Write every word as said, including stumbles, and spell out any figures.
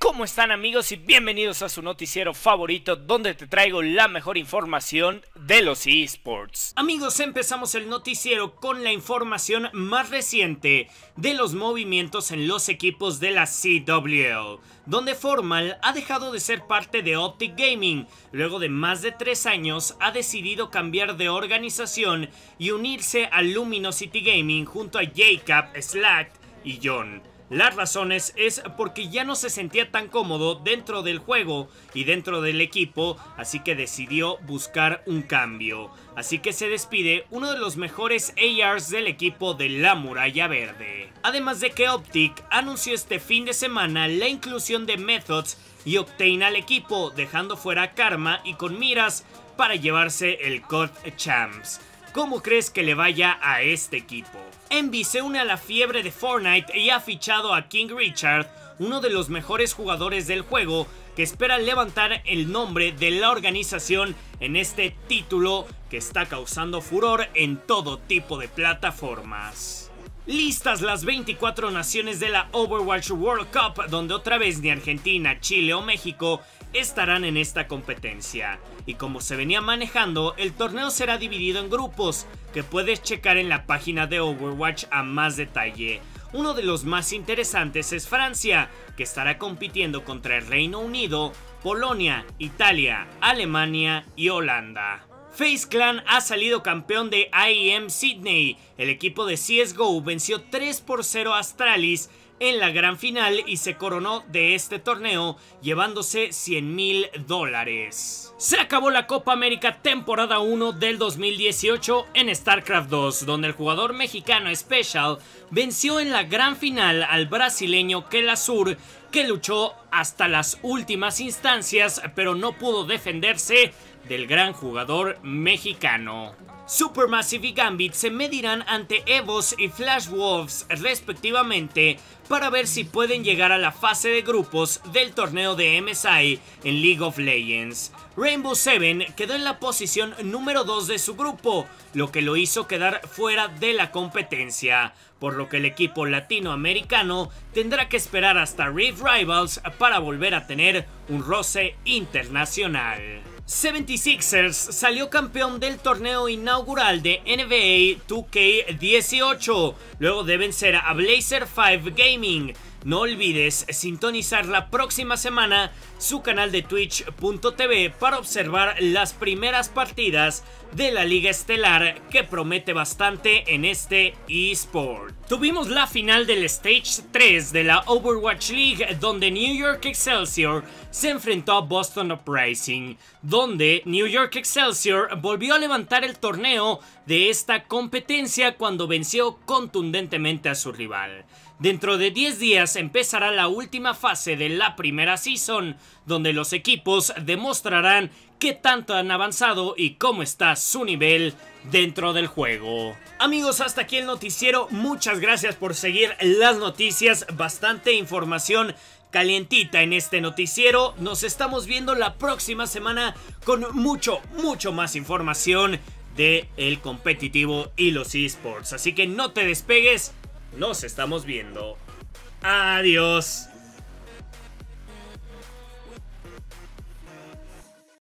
¿Cómo están, amigos? Y bienvenidos a su noticiero favorito, donde te traigo la mejor información de los eSports. Amigos, empezamos el noticiero con la información más reciente de los movimientos en los equipos de la C W L, donde Formal ha dejado de ser parte de Optic Gaming. Luego de más de tres años ha decidido cambiar de organización y unirse a Luminosity Gaming junto a Jacob, Slack y John. Las razones es porque ya no se sentía tan cómodo dentro del juego y dentro del equipo, así que decidió buscar un cambio. Así que se despide uno de los mejores A Rs del equipo de la Muralla Verde. Además de que Optic anunció este fin de semana la inclusión de Methods y Octane al equipo, dejando fuera a Karma y con miras para llevarse el C O D Champs. ¿Cómo crees que le vaya a este equipo? Envy se une a la fiebre de Fortnite y ha fichado a King Richard, uno de los mejores jugadores del juego, que espera levantar el nombre de la organización en este título que está causando furor en todo tipo de plataformas. Listas las veinticuatro naciones de la Overwatch World Cup, donde otra vez ni Argentina, Chile o México estarán en esta competencia. Y como se venía manejando, el torneo será dividido en grupos, que puedes checar en la página de Overwatch a más detalle. Uno de los más interesantes es Francia, que estará compitiendo contra el Reino Unido, Polonia, Italia, Alemania y Holanda. FaZe Clan ha salido campeón de I E M Sydney. El equipo de C S G O venció tres por cero a Astralis en la gran final y se coronó de este torneo llevándose cien mil dólares. Se acabó la Copa América temporada uno del dos mil dieciocho en StarCraft dos, donde el jugador mexicano Special venció en la gran final al brasileño Kelasur, que luchó hasta las últimas instancias pero no pudo defenderse del gran jugador mexicano. Supermassive y Gambit se medirán ante Evos y Flash Wolves respectivamente para ver si pueden llegar a la fase de grupos del torneo de M S I en League of Legends. Rainbow Seven quedó en la posición número dos de su grupo, lo que lo hizo quedar fuera de la competencia, por lo que el equipo latinoamericano tendrá que esperar hasta Rift Rivals para volver a tener un roce internacional. setenta y seis ers salió campeón del torneo inaugural de N B A dos K dieciocho, luego de vencer a Blazer cinco Gaming. No olvides sintonizar la próxima semana su canal de twitch punto tv para observar las primeras partidas de la Liga Estelar, que promete bastante en este eSport. Tuvimos la final del Stage tres de la Overwatch League, donde New York Excelsior se enfrentó a Boston Uprising, donde New York Excelsior volvió a levantar el torneo de esta competencia cuando venció contundentemente a su rival. Dentro de diez días empezará la última fase de la primera season, donde los equipos demostrarán qué tanto han avanzado y cómo está su nivel dentro del juego. Amigos, hasta aquí el noticiero. Muchas gracias por seguir las noticias. Bastante información calientita en este noticiero. Nos estamos viendo la próxima semana con mucho, mucho más información de el competitivo y los eSports. Así que no te despegues. Nos estamos viendo. Adiós.